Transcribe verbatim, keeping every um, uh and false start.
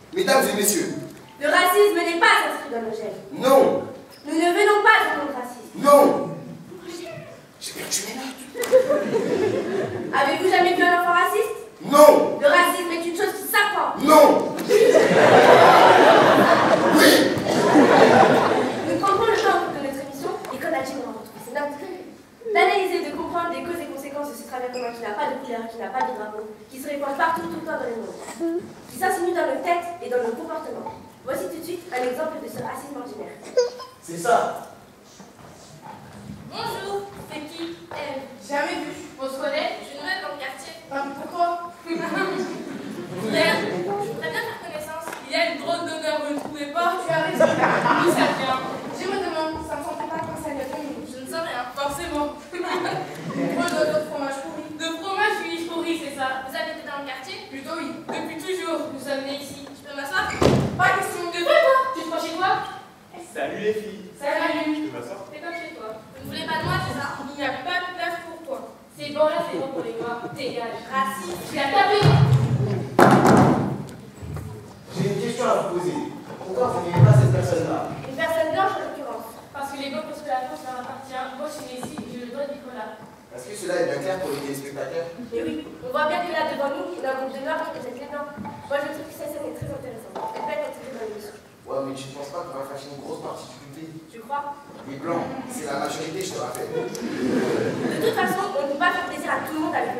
Mesdames et messieurs. Le racisme n'est pas inscrit dans nos gènes. Non. Nous ne venons pas du monde raciste. Non. J'ai perdu mes notes. Avez-vous jamais vu un enfant raciste? Non. Le racisme est une chose qui s'apprend. Non. Oui. Nous prendrons le temps de notre émission, et comme a dit mon retrouver ses notes, d'analyser, de comprendre les causes et conséquences de ce travers commun qui n'a pas de couleur, qui n'a pas de drapeau, qui se répand partout, tout le temps dans les mondes, qui s'insinue dans nos têtes et dans nos comportements. Voici tout de suite un exemple de ce racisme ordinaire. C'est ça. Bonjour, c'est qui? Elle. Jamais vu. On se connaît? Je suis nouvelle dans le quartier. Ah, pourquoi? Hier, je voudrais bien faire connaissance. Il y a une drôle d'odeur, vous ne trouvez pas? Tu as raison. D'où ça vient? Je me demande, ça ne sentait pas quand ça vient de nous. Je ne sais rien. Forcément. Drôle d'odeur de fromage pourri. De fromage, oui, pourri, c'est ça. Vous habitez dans le quartier? Plutôt oui. Depuis toujours, nous sommes nés ici. Je peux m'asseoir? Pas question. De quoi, toi? Tu te crois chez toi? Salut les filles. Salut. Je peux m'asseoir? C'est comme chez toi. Vous ne voulez pas de moi, c'est ça? Il n'y a pas de place pour toi. C'est bon, là, c'est bon pour les noirs. Dégage. Raciste. Tu l'as tapé. J'ai une question à vous poser. Pourquoi vous n'aimez pas cette personne-là? Une personne blanche en l'occurrence. Parce que les beaux, parce que la France leur appartient. Moi, je suis née ici, j'ai le droit d'y être là. Est-ce que cela est bien clair pour les téléspectateurs? Et oui, on voit bien que là devant nous, il y a un groupe de noirs qui rejette les blancs. Moi je trouve que cette scène est très intéressante. Elle peut être intégrée dans l'émission. Ouais, mais tu ne penses pas qu'on va fâcher une grosse partie du public? Tu crois? Les blancs, c'est la majorité, je te rappelle. De toute façon, on ne peut pas faire plaisir à tout le monde avec